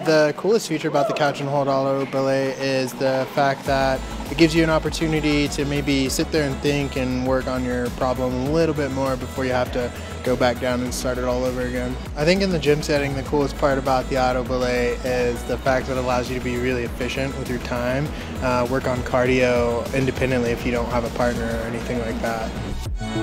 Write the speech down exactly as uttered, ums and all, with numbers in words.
The coolest feature about the Couch and Hold Auto Belay is the fact that it gives you an opportunity to maybe sit there and think and work on your problem a little bit more before you have to go back down and start it all over again. I think in the gym setting, the coolest part about the Auto Belay is the fact that it allows you to be really efficient with your time, uh, work on cardio independently if you don't have a partner or anything like that.